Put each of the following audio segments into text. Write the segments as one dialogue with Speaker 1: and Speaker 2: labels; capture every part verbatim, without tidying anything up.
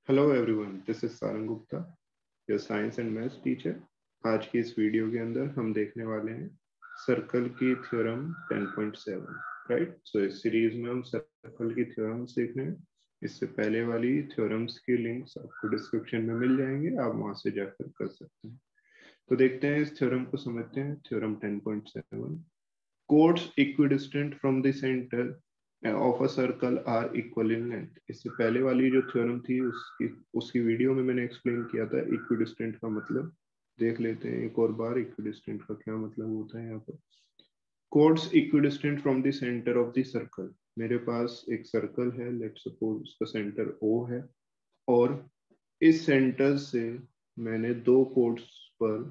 Speaker 1: Hello everyone, this is Sarang Gupta, your science and maths teacher. आज की इस वीडियो के अंदर हम देखने वाले हैं सर्कल की theorem ten point seven. Right, so इस सीरीज में हम सर्कल की थ्योरम्स देख रहे हैं। इससे पहले वाली थ्योरम्स की लिंक्स आपको डिस्क्रिप्शन में मिल जाएंगे, आप वहां से जाकर कर सकते हैं। तो देखते हैं, इस थ्योरम को समझते हैं। Theorem ten point seven, chords equidistant from the center of a circle are equal in length। इससे पहले वाली जो थ्योरम थी उसकी उसकी वीडियो में मैंने एक्सप्लेन किया था इक्विडिस्टेंट का मतलब। देख लेते हैं एक और बार इक्विडिस्टेंट का क्या मतलब होता है। यहाँ पर chords equidistant from the center of the circle। मेरे पास एक सर्कल है, लेट सपोज उसका सेंटर O है, और इस सेंटर से मैंने दो chords पर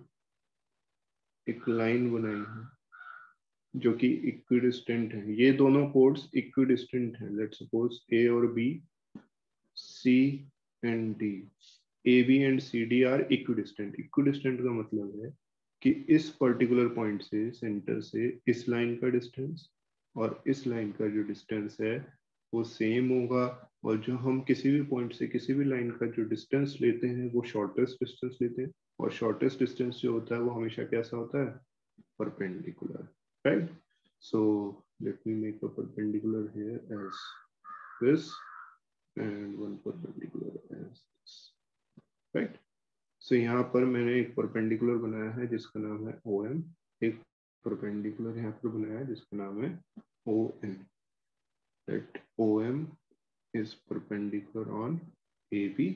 Speaker 1: एक लाइन बनाई है जो कि इक्विडिस्टेंट है। ये दोनों कोड्स इक्विडिस्टेंट हैं। लेट सपोज ए और B, C and D, A B and C D are equidistant. Equidistant का मतलब है कि इस पर्टिकुलर पॉइंट से, सेंटर से, इस लाइन का डिस्टेंस और इस लाइन का जो डिस्टेंस है वो सेम होगा। और जो हम किसी भी पॉइंट से किसी भी लाइन का जो डिस्टेंस लेते हैं वो शॉर्टेस्ट डिस्टेंस लेते हैं, और शॉर्टेस्ट डिस्टेंस जो होता है वो हमेशा कैसा होता है? Perpendicular. right? So let me make a perpendicular here as this and one perpendicular as this, right? So यहाँ पर मैंने एक perpendicular बनाया है जिसका नाम है O M, एक perpendicular यहाँ पर बनाया है जिसका नाम है O N। That O M is perpendicular on A B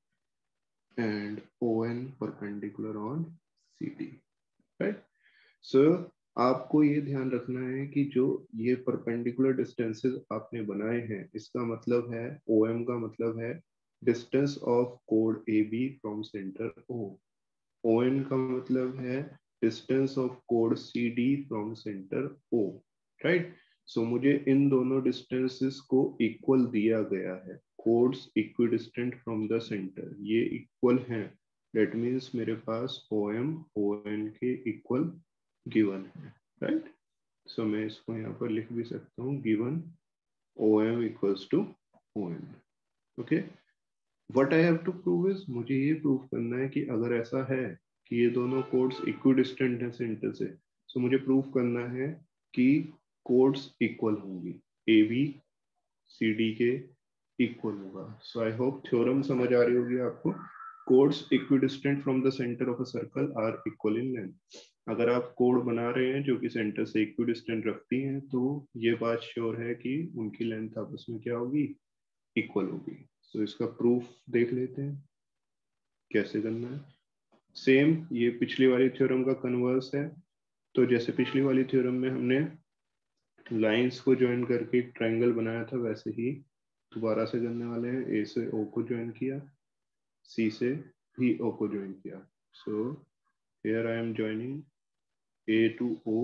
Speaker 1: and O N perpendicular on C D, right? So आपको ये ध्यान रखना है कि जो ये परपेंडिकुलर डिस्टेंसेस आपने बनाए हैं, इसका मतलब है O M का मतलब है डिस्टेंस ऑफ कोड A B from centre O। O N का मतलब है डिस्टेंस ऑफ कोड C D from centre O। Right, so मुझे इन दोनों डिस्टेंसेस को इक्वल दिया गया है। Chords equidistant from the centre, ये इक्वल हैं। दैट मीन्स मेरे पास O M O N के इक्वल गिवन है। राइट, सो मैं इसको यहाँ पर लिख भी सकता हूँ, given O M equals to O N। Okay, what I have to prove is, मुझे ये प्रूव करना है कि अगर ऐसा है कि ये दोनों कोड्स इक्विडिस्टेंट हैं सेंटर से, सो मुझे प्रूव करना है कि कोड्स इक्वल होंगी, ए बी सी डी के इक्वल होगा। सो आई होप थ्योरम समझ आ रही होगी आपको। Chords equidistant from the centre of a circle are equal in length. अगर आप कोड बना रहे हैं जो कि सेंटर से इक्विडिस्टेंट रखती हैं, तो ये बात श्योर है कि उनकी लेंथ आपस में क्या होगी? इक्वल होगी। सो so, इसका प्रूफ देख लेते हैं कैसे करना है। सेम ये पिछली वाली थ्योरम का कन्वर्स है। तो जैसे पिछली वाली थ्योरम में हमने लाइंस को ज्वाइन करके एक ट्रायंगल बनाया था, वैसे ही दोबारा से करने वाले हैं। ए से ओ को ज्वाइन किया, सी से भी ओ को ज्वाइन किया। So here I am joining A to O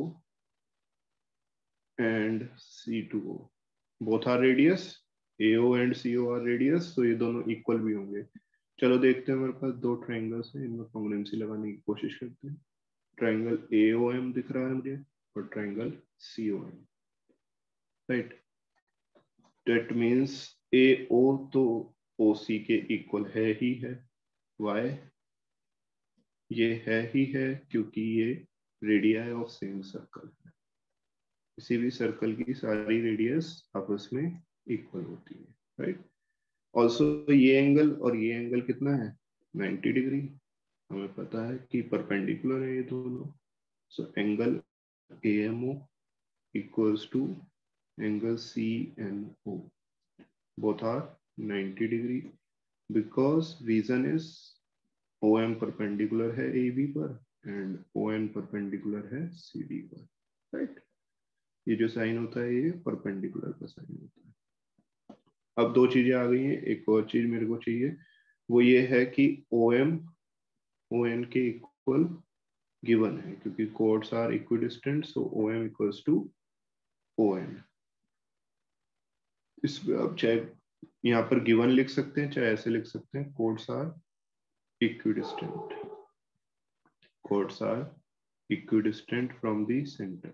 Speaker 1: and C to O. Both are radius. A O and C O are radius, so ये दोनों इक्वल भी होंगे। चलो देखते हैं, हमारे पास दो ट्रायंगल्स हैं, इनमें कॉन्ग्रुएंसी लगाने की कोशिश करते हैं। ट्रायंगल A O M दिख रहा है मुझे और triangle C O M। Right, that means A O तो O C के इक्वल है ही है। Why? ये है ही है क्योंकि ये रेडियाई ऑफ सेम सर्कल है। किसी भी सर्कल की सारी रेडियस आपस में इक्वल होती है। राइट, ऑल्सो ये एंगल और ये एंगल कितना है? Ninety degree. हमें पता है कि परपेंडिकुलर है ये दोनों। So angle A M O equals to angle C N O, both are ninety degree because reason is O M perpendicular है A B पर and O N perpendicular है C D पर। राइट, ये जो sign होता है ये perpendicular का साइन होता है। अब दो चीजें आ गई हैं, एक और चीज मेरे को चाहिए, वो ये है कि O M O N के इक्वल गिवन है, क्योंकि chords are equidistant, so O M equals to O N। इसमें आप चाहे यहाँ पर गिवन लिख सकते हैं, चाहे ऐसे लिख सकते हैं, chords are equidistant, chords are equidistant from the centre.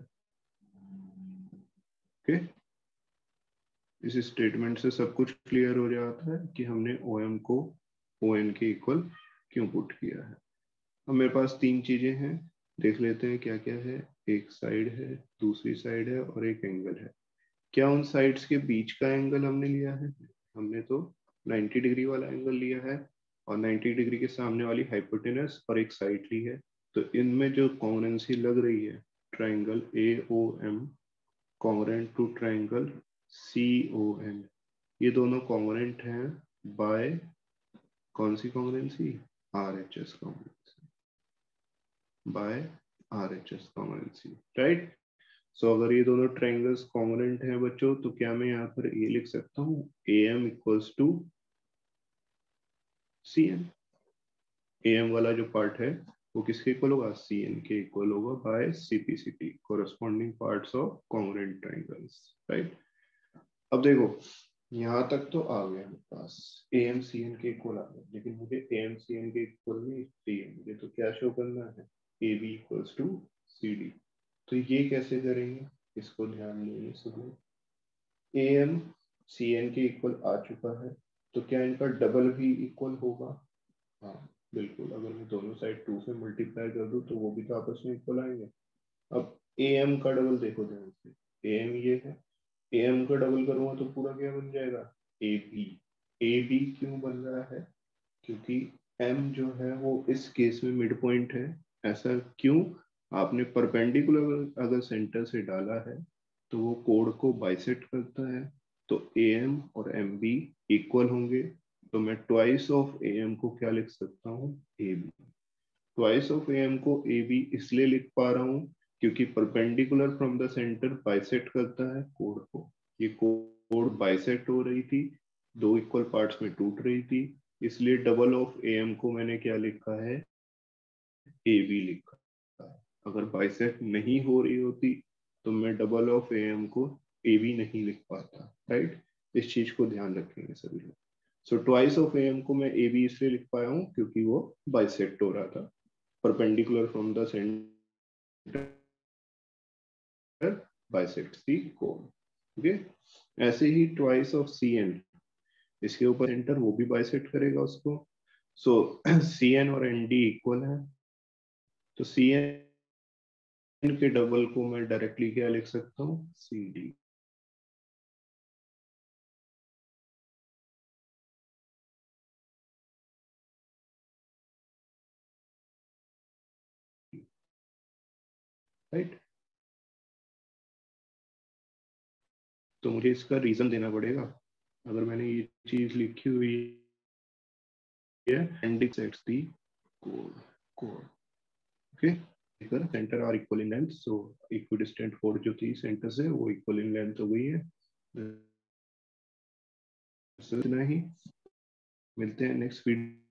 Speaker 1: Okay, इस स्टेटमेंट से सब कुछ क्लियर हो जाता है कि हमने O M को ओ एन के इक्वल क्यों पुट किया है। अब मेरे पास तीन चीजें हैं, देख लेते हैं क्या क्या है। एक साइड है, दूसरी साइड है और एक एंगल है। क्या उन साइड्स के बीच का एंगल हमने लिया है? हमने तो नाइंटी डिग्री वाला एंगल लिया है और नाइंटी डिग्री के सामने वाली हाइपोटेनस और एक साइड ली है। तो इनमें जो कॉन्ग्रुएंसी लग रही है, triangle A O M congruent to triangle C O N, ये दोनों कॉन्ग्रुएंट हैं बाय कौन सी कॉन्ग्रुएंसी? R H S congruency, by R H S congruency, right. So अगर ये दोनों ट्रायंगल्स कॉन्ग्रुएंट हैं बच्चों, तो क्या मैं यहाँ पर ए लिख सकता हूँ, A M equals to C N. A M वाला जो पार्ट है वो किसके इक्वल होगा? सी एन के इक्वल होगा by C P C T, corresponding parts of congruent triangles, right. अब देखो यहाँ तक तो आ गया मेरे पास, ए एम सी एन के इक्वल आ गया, लेकिन मुझे ए एम सी एन के इक्वल नहीं चाहिए, मुझे तो क्या शो करना है, A B equals to C D. तो ये कैसे करेंगे, इसको ध्यान देंगे सब। ए एम सी एन के इक्वल आ चुका है, तो क्या इनका डबल भी इक्वल होगा? हाँ बिल्कुल, अगर मैं दोनों साइड टू से मल्टीप्लाई कर दूं तो वो भी तो आपस में इक्वल आएंगे। अब ए एम का डबल देखो ध्यान से, ए एम ये है, ए एम का डबल करूंगा तो पूरा क्या बन जाएगा, ए बी। ए बी क्यों बन रहा है? क्योंकि एम जो है वो इस केस में मिड पॉइंट है। ऐसा क्यों? आपने परपेंडिकुलर अगर सेंटर से डाला है तो वो कोड को बाइसेक्ट करता है, तो ए एम और एम बी इक्वल होंगे। तो मैं ट्वाइस ऑफ ए एम को क्या लिख सकता हूँ, A B. Twice of A M को ए बी इसलिए लिख पा रहा हूँ क्योंकि perpendicular from the centre bisect करता है कोड को। ये कोड बाइसेक्ट हो रही थी, दो इक्वल पार्ट्स में टूट रही थी, इसलिए डबल ऑफ ए एम को मैंने क्या लिखा है, ए बी लिखा है। अगर बाइसेक्ट नहीं हो रही होती तो मैं डबल ऑफ ए एम को ए बी नहीं लिख पाता, राइट। इस चीज को ध्यान रखेंगे सभी लोग। So twice of A M को मैं ए बी इसलिए लिख पाया हूँ क्योंकि वो बाइसेक्ट हो रहा था, perpendicular from the centre bisects the कोड, ओके। ऐसे ही ट्वाइस ऑफ सी एन, इसके ऊपर सेंटर वो भी बाइसेक्ट करेगा उसको। सो सी एन और एन डी इक्वल है, तो सी एन के डबल को मैं डायरेक्टली क्या लिख सकता हूँ, सी डी। राइट, तो मुझे इसका रीजन देना पड़ेगा। अगर मैंने ये चीज लिखी हुई है, ending sets the code code, okay. Centre are equal in length, so equidistant for जो थी सेंटर से वो इक्वल इन लेंथ हो गई है। इतना ही, मिलते हैं नेक्स्ट वीडियो।